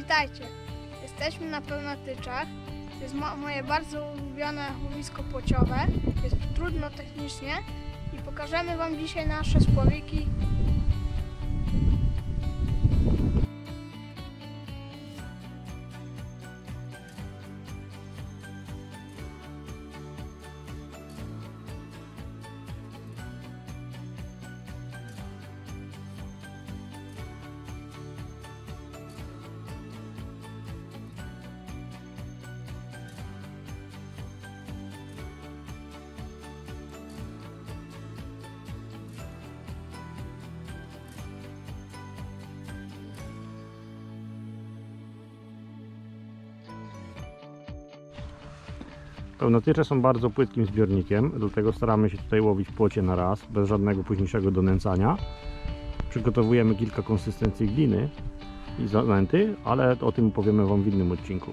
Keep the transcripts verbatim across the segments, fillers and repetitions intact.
Witajcie! Jesteśmy na Pełnotyczach. To jest mo moje bardzo ulubione łowisko płociowe. Jest trudno technicznie i pokażemy Wam dzisiaj nasze spławiki. Pełnotycze są bardzo płytkim zbiornikiem, dlatego staramy się tutaj łowić płocie na raz, bez żadnego późniejszego donęcania. Przygotowujemy kilka konsystencji gliny i zanęty, ale o tym powiemy Wam w innym odcinku.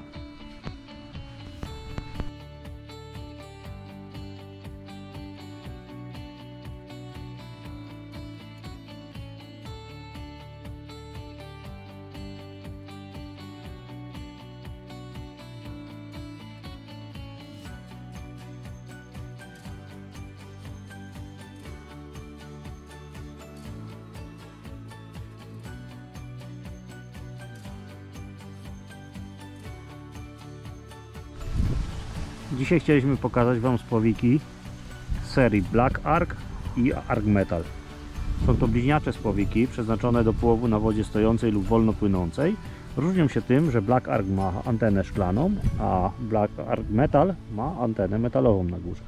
Dzisiaj chcieliśmy pokazać Wam spławiki z serii Black Ark i Ark Metal. Są to bliźniacze spławiki przeznaczone do połowu na wodzie stojącej lub wolno płynącej. Różnią się tym, że Black Ark ma antenę szklaną, a Black Ark Metal ma antenę metalową na górze.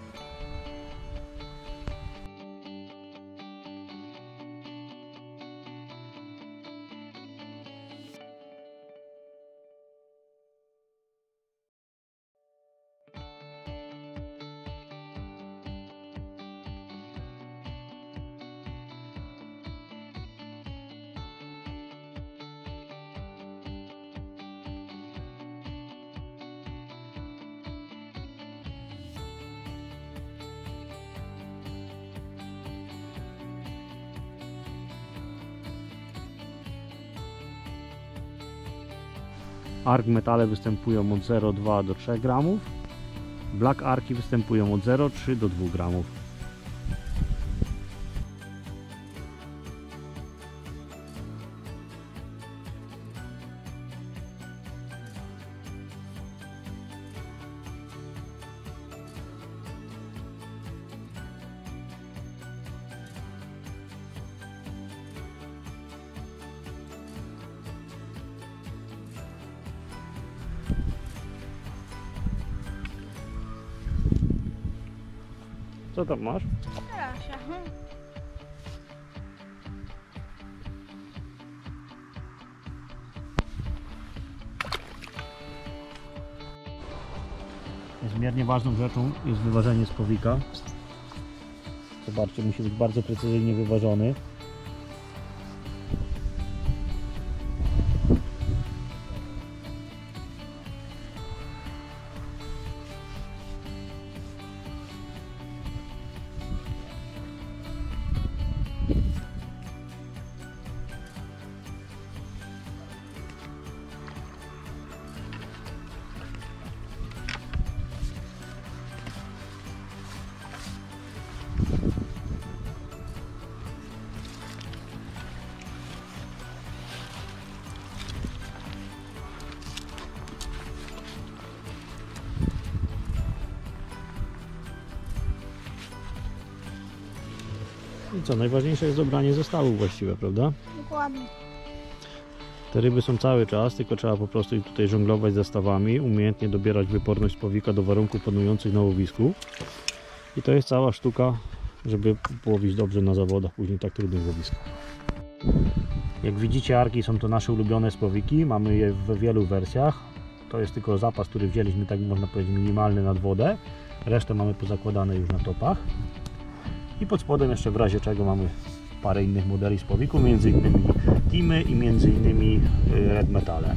Ark Metale występują od zero przecinek dwa do trzech gramów, Black Arki występują od zero przecinek trzy do dwóch gramów. Co tam masz? Proszę. Niezmiernie ważną rzeczą jest wyważenie spławika. Zobaczcie, musi być bardzo precyzyjnie wyważony. I co, najważniejsze jest dobranie zestawu właściwe, prawda? Dokładnie. Te ryby są cały czas, tylko trzeba po prostu ich tutaj żonglować zestawami, umiejętnie dobierać wyporność spławika do warunków panujących na łowisku. I to jest cała sztuka, żeby połowić dobrze na zawodach, później tak trudnych łowiskach. Jak widzicie, arki są to nasze ulubione spławiki, mamy je w wielu wersjach. To jest tylko zapas, który wzięliśmy, tak można powiedzieć, minimalny nad wodę. Resztę mamy pozakładane już na topach. I pod spodem jeszcze w razie czego mamy parę innych modeli spławiku, między innymi Teamy i między innymi Red Metale.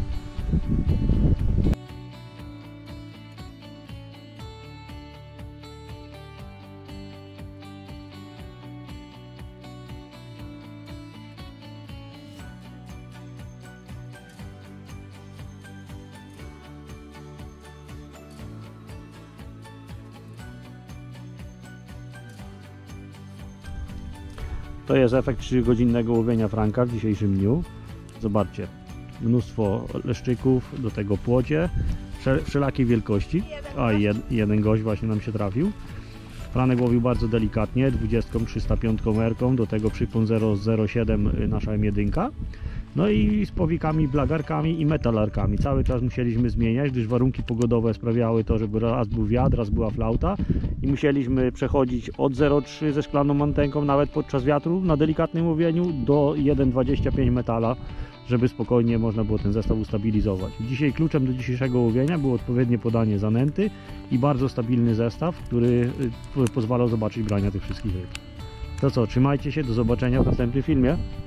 To jest efekt trzygodzinnego łowienia franka w dzisiejszym dniu. Zobaczcie, mnóstwo leszczyków, do tego płocie, wszelakiej wielkości. A jed, jeden gość właśnie nam się trafił. Franek łowił bardzo delikatnie, dwudziestką trzysta pięć erką, do tego przypon zero zero siedem nasza M jeden. No i z powikami, blagarkami i metalarkami. Cały czas musieliśmy zmieniać, gdyż warunki pogodowe sprawiały to, żeby raz był wiatr, raz była flauta i musieliśmy przechodzić od zero przecinek trzy ze szklaną antenką, nawet podczas wiatru na delikatnym łowieniu, do jeden przecinek dwadzieścia pięć metala, żeby spokojnie można było ten zestaw ustabilizować. Dzisiaj kluczem do dzisiejszego łowienia było odpowiednie podanie zanęty i bardzo stabilny zestaw, który pozwalał zobaczyć brania tych wszystkich ryb. To co, trzymajcie się, do zobaczenia w następnym filmie.